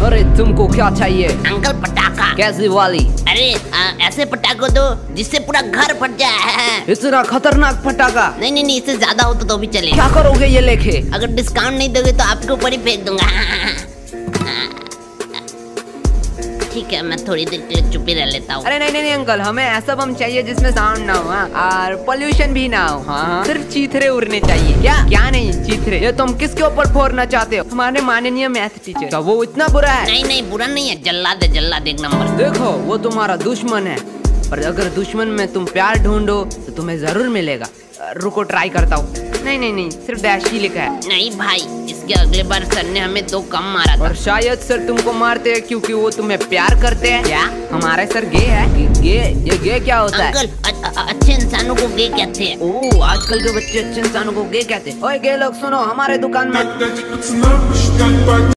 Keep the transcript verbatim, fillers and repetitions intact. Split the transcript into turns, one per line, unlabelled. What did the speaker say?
अरे तुमको क्या चाहिए?
अंकल पटाखा।
कैसी वाली?
अरे आ, ऐसे पटाखा दो जिससे पूरा घर फट जाए।
इतना खतरनाक पटाखा?
नहीं नहीं नहीं, इससे ज्यादा हो तो, तो भी चले।
क्या करोगे ये लेके?
अगर डिस्काउंट नहीं दोगे तो आपके ऊपर ही फेंक दूंगा। ठीक है, मैं थोड़ी देर के लिए चुप ही रह लेता हूँ।
अरे नहीं नहीं नहीं अंकल, हमें ऐसा बम चाहिए जिसमें साउंड ना हो और पोल्यूशन भी ना हो। हाँ, सिर्फ चीथरे उड़ने चाहिए। क्या क्या नहीं चीथरे? ये तुम किसके ऊपर फोड़ना चाहते हो? हमारे माननीय मैथ टीचर। क्या वो इतना बुरा है?
नहीं नहीं, बुरा नहीं है, जल्लाद है, जल्लाद एक नंबर।
देखो वो तुम्हारा दुश्मन है, पर अगर दुश्मन में तुम प्यार ढूंढो तो तुम्हें जरूर मिलेगा। रुको ट्राई करता हूँ। नहीं नहीं नहीं, सिर्फ डैश ही लिखा है।
नहीं भाई, इसके अगले बार सर ने हमें दो कम मारा था।
और शायद सर तुमको मारते हैं क्योंकि वो तुम्हें प्यार करते हैं।
क्या?
हमारे सर गे है? गे? ये गे क्या होता है?
अंकल, अच्छे इंसानों को गे कहते हैं।
ओह, आजकल के बच्चे अच्छे इंसानों को गे कहते हैं। ओए गे लोग सुनो, हमारे दुकान में